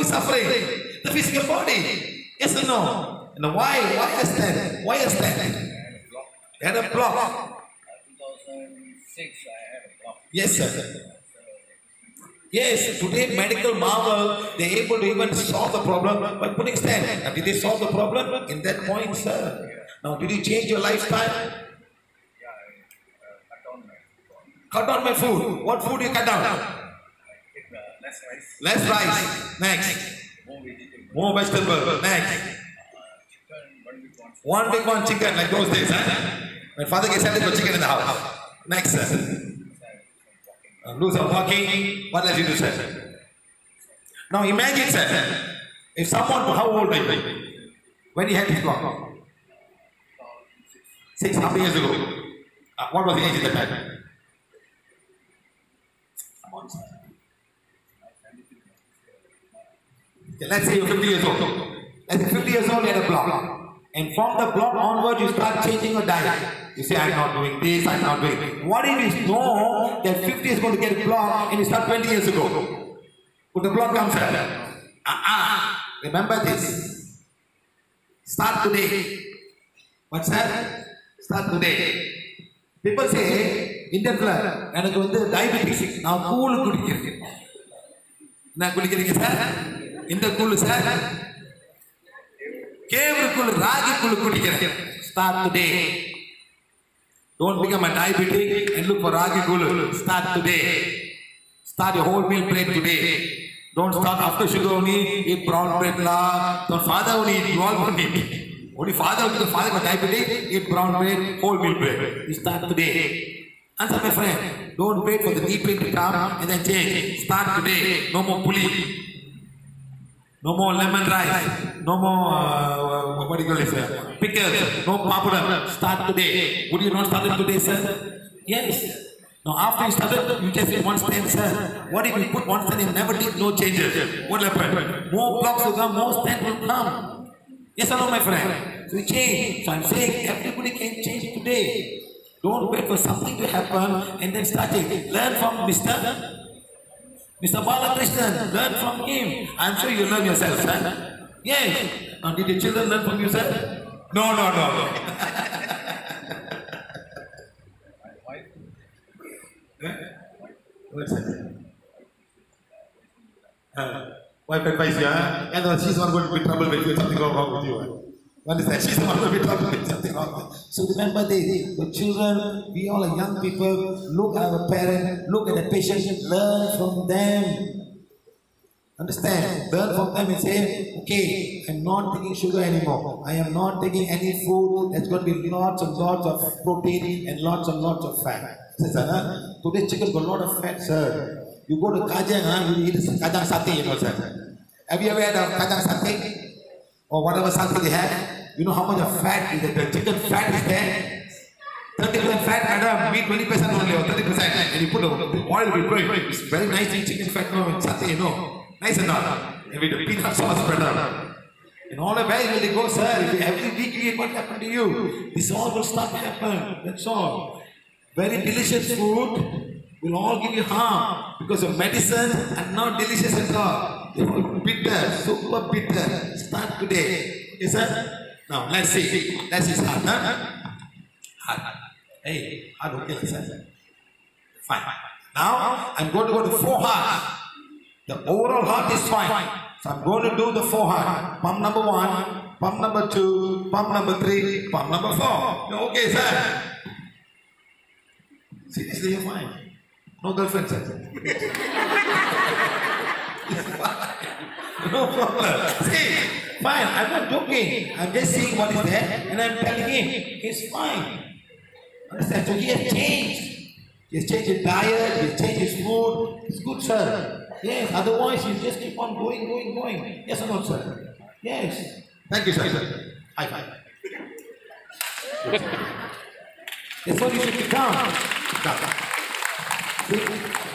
is suffering? The physical body. Yes or no? And why? Why is that? Why is that? You had a block. 2006 I had a block. Yes, sir. Yes, today medical marvel, they're able to even solve the problem by putting stent. Now, did they solve the problem? In that point, sir. Now, did you change your lifestyle? Yeah, I cut down my food. Cut down my food. What food you cut down? I take less rice. Less rice. Next. More vegetable. More vegetable. Next. Chicken, One big one chicken like those days, huh? When father gets sent for chicken in the house. Next, sir. Do some walking. What else you do, sir? Now imagine, sir, if someone, how old are you? When you had this block? 6 how many years ago? What was the age at that time? Okay, let's say you're 50 years old. Let's say 50 years old, you had a block. And from the block onward, you start changing your diet. You say, I'm not doing this, I'm not doing it. What if you know that 50 is going to get a block and you start 20 years ago? Would the block come, sir? Remember this. Start today. What, sir? Start today. People say, Indian blood, and I go to diabetes. Now, cool good. Now, good, sir? In the cool, sir? Start today. Don't become a diabetic and look for ragi kulu. Start today. Start your whole meal plate today. Don't start after sugar only, eat brown bread la. Don't father only eat, you all won't eat. Only father got diabetic, eat brown bread, whole meal bread. You start today. Answer my friend. Don't wait for the knee pain to come and then change. Start today. No more puli. No more lemon rice. No more, what do you call it, pickles. No papada. Start today. Would you not start it today, sir? Yes. Now, after you started, you just did one stand, sir. What if you put one stand and never did no changes? What happened? More blocks will come, more stand will come. Yes or no, my friend? So we change. So I'm saying everybody can change today. Don't wait for something to happen and then start it. Learn from Mr. Balakrishnan, learn from him. I'm sure you learn yourself, sir. Yes. Now, did the children learn from you, sir? No. What's that? Wife advice you, huh? And she's not going to be trouble with you, something wrong with you. What is that? She's not going to be trouble with something wrong. So remember this, the children, we all are young people, look at our parents, look at the patient, learn from them. Understand? Learn from them and say, okay, I'm not taking sugar anymore. I am not taking any food that's going to be lots and lots of protein and lots of fat. Today chicken got a lot of fat, sir. You go to Kajang, you eat Kajang satay, you know, sir. Have you ever had a Kajang satay? Or whatever satay they have? You know how much of fat is there? The chicken fat is there. 30% fat, madam, meat 20% only, or 30%. And you put the oil will grow. It's very nice to eat chicken fat, no, and satay, you know. Nice enough. And with the peanut sauce spread out. And all the way will they go, sir, if you every week you eat, what happened to you? This all will start to happen. That's all. Very delicious food will all give you harm because of medicine and not delicious at all. They're all bitter, super bitter. Start today. Okay, sir? Now, let's see. Let's see hard, huh? Hard. Hey, hard, okay, sir. Fine. Now, I'm going to go to 4 heart. The overall heart is fine. So I'm going to do the 4 heart. Pump number 1, pump number 2, pump number 3, pump number 4. Okay, sir. Seriously, you're fine. No girlfriend, sir. No problem. See, fine. I'm not joking. I'm just seeing what is there and I'm telling him, he's fine. Understand? So he has changed. He has changed his diet, he has changed his food. It's good, sir. Yes, otherwise you just keep on going. Yes or no, sir? Yes. Thank you, sir. High five. That's what you should become. See?